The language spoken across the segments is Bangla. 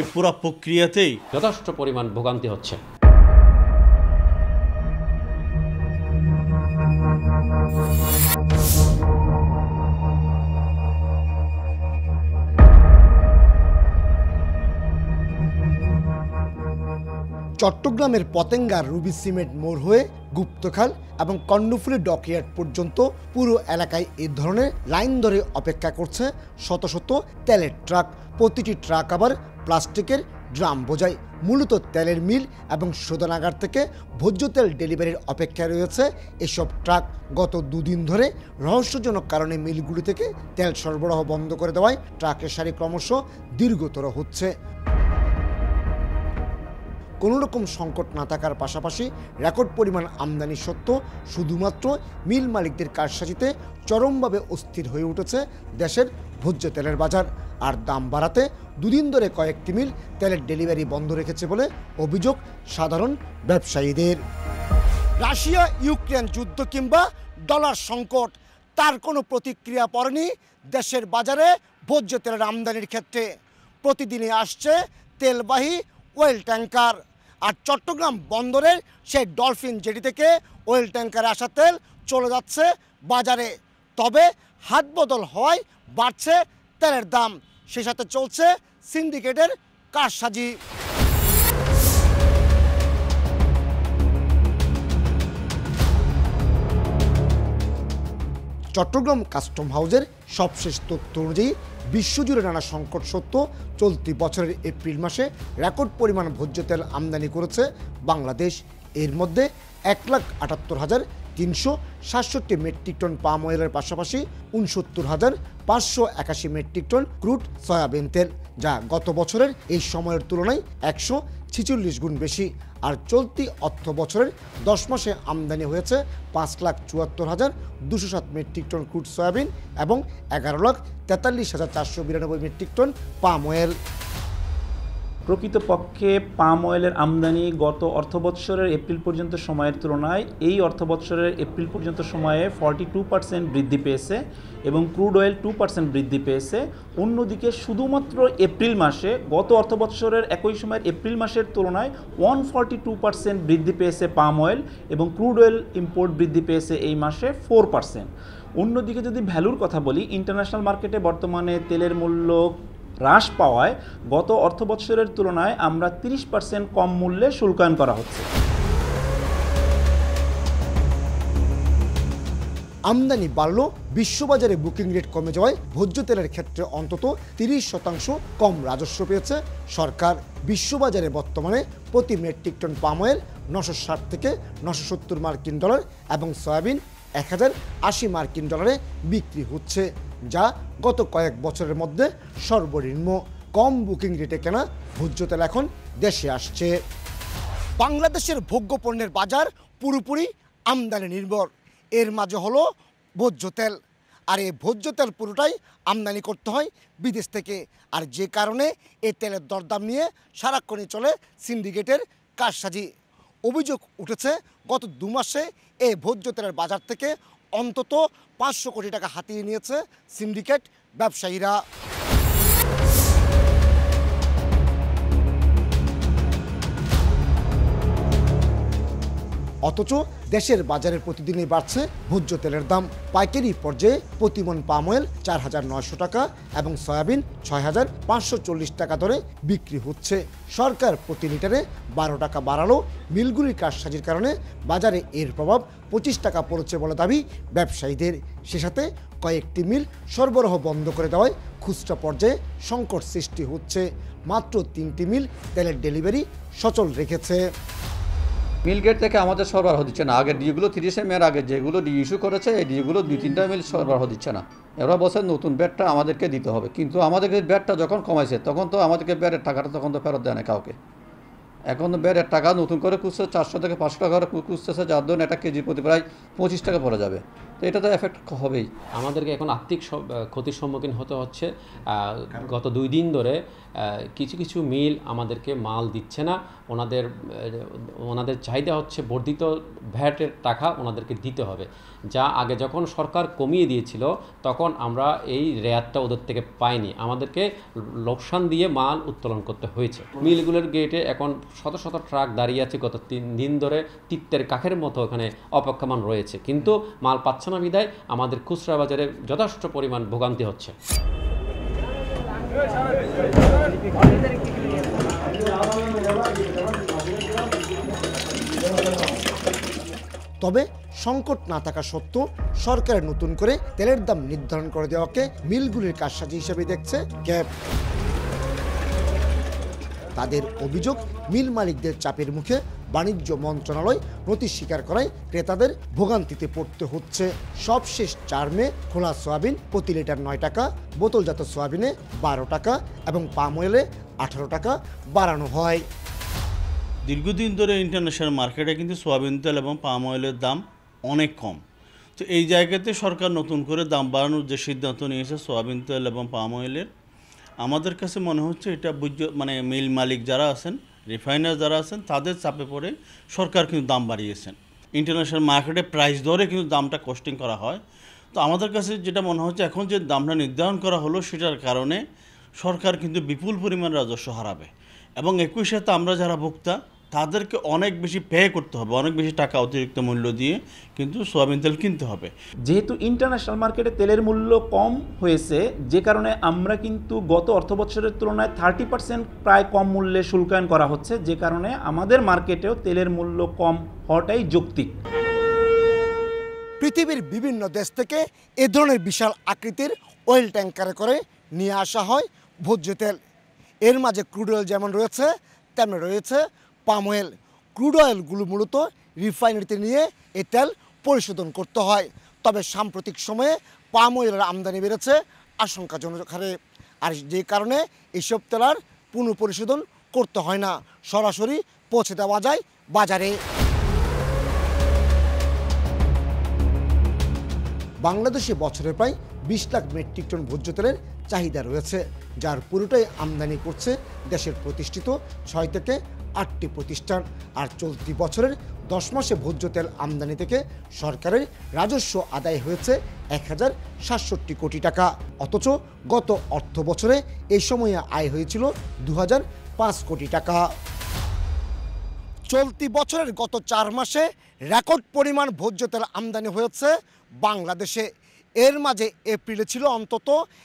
এই পুরো প্রক্রিয়াতেই যথেষ্ট পরিমাণ ভোগান্তি হচ্ছে। চট্টগ্রামের পতেঙ্গার রুবি সিমেন্ট মোড় হয়ে গুপ্তখাল এবং কর্ণফুলী ডকইয়ার্ড পর্যন্ত পুরো এলাকায় এই ধরনের লাইন ধরে অপেক্ষা করছে শত শত তেলের ট্রাক। প্রতিটি ট্রাক আবার প্লাস্টিকের ড্রাম বোঝায়। মূলত তেলের মিল এবং শোধনাগার থেকে ভোজ্য তেল ডেলিভারির অপেক্ষায় রয়েছে এসব ট্রাক। গত দুদিন ধরে রহস্যজনক কারণে মিলগুলি থেকে তেল সরবরাহ বন্ধ করে দেওয়ায় ট্রাকের সারি ক্রমশ দীর্ঘতর হচ্ছে। কোনো রকম সংকট না থাকার পাশাপাশি রেকর্ড পরিমাণ আমদানি সত্ত্বেও শুধুমাত্র মিল মালিকদের কারসাজিতে চরমভাবে অস্থির হয়ে উঠেছে দেশের ভোজ্য তেলের বাজার। আর দাম বাড়াতে দুদিন ধরে কয়েকটি মিল তেলের ডেলিভারি বন্ধ রেখেছে বলে অভিযোগ সাধারণ ব্যবসায়ীদের। রাশিয়া ইউক্রেন যুদ্ধ কিংবা ডলার সংকট, তার কোনো প্রতিক্রিয়া পড়েনি দেশের বাজারে ভোজ্য তেলের আমদানির ক্ষেত্রে। প্রতিদিনই আসছে তেলবাহী ওয়েল ট্যাঙ্কার, আর চট্টগ্রাম বন্দরের সেই ডলফিন জেটি থেকে ওয়েল ট্যাঙ্কারে আসা তেল চলে যাচ্ছে বাজারে। তবে হাত বদল হওয়ায় বাড়ছে তেলের দাম, সে সাথে চলছে সিন্ডিকেটের কারসাজি। চট্টগ্রাম কাস্টম হাউসের সবশেষ তথ্য অনুযায়ী বিশ্বজুড়ে নানা সংকট সত্ত্বেও চলতি বছরের এপ্রিল মাসে রেকর্ড পরিমাণ ভোজ্য তেল আমদানি করেছে বাংলাদেশ। এর মধ্যে 1,78,367 মেট্রিক টন পাম অয়েলের পাশাপাশি 69,581 মেট্রিক টন ক্রুড সয়াবিন তেল, যা গত বছরের এই সময়ের তুলনায় 146 গুণ বেশি। আর চলতি অর্থ বছরের 10 মাসে আমদানি হয়েছে 5,74,207 মেট্রিক টন ক্রুড সয়াবিন এবং 11,43,492 মেট্রিক টন পাম অয়েল। প্রকৃতপক্ষে পাম অয়েলের আমদানি গত অর্থবৎসরের এপ্রিল পর্যন্ত সময়ের তুলনায় এই অর্থবৎসরের এপ্রিল পর্যন্ত সময়ে 42% বৃদ্ধি পেয়েছে এবং ক্রুড অয়েল 2% বৃদ্ধি পেয়েছে। অন্যদিকে শুধুমাত্র এপ্রিল মাসে গত অর্থবৎসরের একই সময়ের এপ্রিল মাসের তুলনায় 142% বৃদ্ধি পেয়েছে পাম অয়েল এবং ক্রুড অয়েল ইম্পোর্ট বৃদ্ধি পেয়েছে এই মাসে 4%। অন্যদিকে যদি ভ্যালুর কথা বলি, ইন্টারন্যাশনাল মার্কেটে বর্তমানে তেলের মূল্য হ্রাস পাওয়ায় গত অর্থবৎসরের তুলনায় আমরা 30% কম মূল্যে শুল্কায়ন করা হচ্ছে। আমদানি বাড়লেও বিশ্ববাজারে বুকিং রেট কমে যাওয়ায় ভোজ্য তেলের ক্ষেত্রে অন্তত 30% কম রাজস্ব পেয়েছে সরকার। বিশ্ববাজারে বর্তমানে প্রতি মেট্রিক টন পাম অয়েল 960 থেকে 970 মার্কিন ডলার এবং সয়াবিন 1080 মার্কিন ডলারে বিক্রি হচ্ছে, যা গত কয়েক বছরের মধ্যে সর্বনিম্ন। কম বুকিং রেটে কেনা ভোজ্য তেল এখন দেশে আসছে। বাংলাদেশের ভোগ্য পণ্যের বাজার পুরোপুরি আমদানি নির্ভর। এর মাঝে হলো ভোজ্য তেল, আর এই ভোজ্য তেল পুরোটাই আমদানি করতে হয় বিদেশ থেকে। আর যে কারণে এই তেলের দরদাম নিয়ে সারাক্ষণই চলে সিন্ডিকেটের কারসাজি। অভিযোগ উঠেছে গত 2 মাসে এই ভোজ্য তেলের বাজার থেকে অন্তত 500 কোটি টাকা হাতিয়ে নিয়েছে সিন্ডিকেট ব্যবসায়ীরা। অথচ দেশের বাজারে প্রতিদিনই বাড়ছে ভোজ্য তেলের দাম। পাইকারি পর্যায়ে প্রতিমন পাম অয়েল 4,900 টাকা এবং সয়াবিন 6,540 টাকা দরে বিক্রি হচ্ছে। সরকার প্রতি লিটারে 12 টাকা বাড়ালো। মিলগুলির কারসাজির কারণে বাজারে এর প্রভাব 25 টাকা পড়েছে বলে দাবি ব্যবসায়ীদের। সে সাথে কয়েকটি মিল সরবরাহ বন্ধ করে দেওয়ায় খুচরা পর্যায়ে সংকট সৃষ্টি হচ্ছে। মাত্র 3টি মিল তেলের ডেলিভারি সচল রেখেছে। মিল গেট থেকে আমাদের সরবরাহ দিচ্ছে না। আগের ডিগুলো 30 মের আগে যেগুলো ডি ইস্যু করেছে এই ডিগুলো 2-3টা মিল সরবরাহ দিচ্ছে না। এরা বলছে নতুন ব্যাটটা আমাদেরকে দিতে হবে, কিন্তু আমাদেরকে ব্যাটটা যখন কমাইছে তখন তো আমাদেরকে ব্যাটের টাকাটা তখন তো ফেরত দেয় না কাউকে। এখন ব্যাটের টাকা নতুন করে খুঁজছে 400 থেকে 500 টাকা করে খুঁজতেছে, যার জন্য একটা কেজি প্রতি প্রায় 25 টাকা পড়ে যাবে। তো এটা তো এফেক্ট হবেই। আমাদেরকে এখন আর্থিক ক্ষতির সম্মুখীন হতে হচ্ছে। গত 2 দিন ধরে কিছু কিছু মিল আমাদেরকে মাল দিচ্ছে না। ওনাদের চাহিদা হচ্ছে বর্ধিত ভ্যাটের টাকা ওনাদেরকে দিতে হবে, যা আগে যখন সরকার কমিয়ে দিয়েছিল তখন আমরা এই রেয়াতটা ওদের থেকে পাইনি। আমাদেরকে লোকসান দিয়ে মাল উত্তোলন করতে হয়েছে। মিলগুলোর গেটে এখন শত শত ট্রাক দাঁড়িয়ে আছে, গত 3 দিন ধরে তিত্তের কাঠের মতো ওখানে অপেক্ষমান রয়েছে, কিন্তু মাল পাচ্ছে না বিধায় আমাদের খুচরা বাজারে যথেষ্ট পরিমাণ ভোগান্তি হচ্ছে। তবে সংকট না থাকা সত্ত্বেও সরকারের নতুন করে তেলের দাম নির্ধারণ করে দেওয়াকে মিলগুলির কারসাজি হিসেবে দেখছে ক্যাব। তাদের অভিযোগ, মিল মালিকদের চাপের মুখে বাণিজ্য মন্ত্রণালয় নথি স্বীকার করায় ক্রেতাদের ভোগান্তিতে পড়তে হচ্ছে। সবশেষ 4 মে খোলা সয়াবিন প্রতি লিটার 9 টাকা, বোতলজাত সয়াবিনে 12 টাকা এবং পাম অয়েলে 18 টাকা বাড়ানো হয়। দীর্ঘদিন ধরে ইন্টারন্যাশনাল মার্কেটে কিন্তু সয়াবিন তেল এবং পাম অয়েলের দাম অনেক কম। তো এই জায়গাতে সরকার নতুন করে দাম বাড়ানোর যে সিদ্ধান্ত নিয়েছে সয়াবিন তেল এবং পাম অয়েলের, আমাদের কাছে মনে হচ্ছে এটা মানে মিল মালিক যারা আছেন, রিফাইনার যারা আছেন, তাদের চাপে পড়ে সরকার কিন্তু দাম বাড়িয়েছেন। ইন্টারন্যাশনাল মার্কেটে প্রাইস ধরে কিন্তু দামটা কস্টিং করা হয়। তো আমাদের কাছে যেটা মনে হচ্ছে এখন যে দামটা নির্ধারণ করা হলো সেটার কারণে সরকার কিন্তু বিপুল পরিমাণ রাজস্ব হারাবে এবং একই সাথে আমরা যারা ভোক্তা তাদেরকে অনেক বেশি পে করতে হবে, অনেক বেশি টাকা অতিরিক্ত মূল্য দিয়ে কিন্তু সোয়াবিন তেল কিনতে হবে। যেহেতু ইন্টারন্যাশনাল মার্কেটে তেলের মূল্য কম হয়েছে, যে কারণে আমরা কিন্তু গত অর্থবছরের তুলনায় 30% প্রায় কম মূল্যে শুল্কায়ন করা হচ্ছে, যে কারণে আমাদের মার্কেটেও তেলের মূল্য কম হওয়াটাই যৌক্তিক। পৃথিবীর বিভিন্ন দেশ থেকে এ ধরনের বিশাল আকৃতির অয়েল ট্যাঙ্কারে করে নিয়ে আসা হয় ভোজ্য তেল। এর মাঝে ক্রুড অয়েল যেমন রয়েছে তেমন রয়েছে পাম অয়েল। ক্রুড অয়েলগুলো মূলত রিফাইনারিতে নিয়ে এ তেল পরিশোধন করতে হয়। তবে সাম্প্রতিক সময়ে পাম অয়েলের আমদানি বেড়েছে আশঙ্কাজনক হারে, আর যে কারণে এইসব তেল আর পুনঃপরিশোধন করতে হয় না, সরাসরি পৌঁছে দেওয়া যায় বাজারে। বাংলাদেশে বছরে প্রায় 20 লাখ মেট্রিক টন ভোজ্য তেলের চাহিদা রয়েছে, যার পুরোটাই আমদানি করছে দেশের প্রতিষ্ঠিত 6 থেকে 8টি প্রতিষ্ঠান। আর চলতি বছরের 10 মাসে ভোজ্য তেল আমদানি থেকে সরকারের রাজস্ব আদায় হয়েছে 1067 কোটি টাকা। অথচ গত অর্থ বছরে এই সময়ে আয় হয়েছিল 2005 কোটি টাকা। চলতি বছরের গত 4 মাসে রেকর্ড পরিমাণ ভোজ্য তেল আমদানি হয়েছে বাংলাদেশে। এর মাঝে এপ্রিলে ছিল অন্তত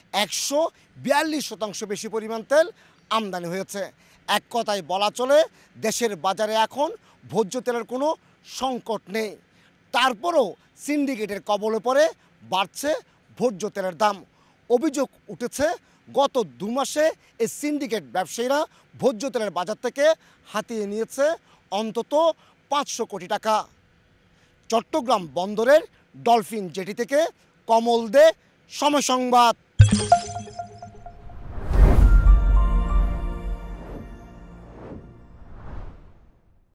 142% বেশি পরিমাণ তেল আমদানি হয়েছে। এক কথায় বলা চলে দেশের বাজারে এখন ভোজ্য তেলের কোনো সংকট নেই। তারপরও সিন্ডিকেটের কবলে পড়ে বাড়ছে ভোজ্য তেলের দাম। অভিযোগ উঠেছে গত 2 মাসে এই সিন্ডিকেট ব্যবসায়ীরা ভোজ্য তেলের বাজার থেকে হাতিয়ে নিয়েছে অন্তত 500 কোটি টাকা। চট্টগ্রাম বন্দরের ডলফিন জেটি থেকে কমল দে, সময় সংবাদ।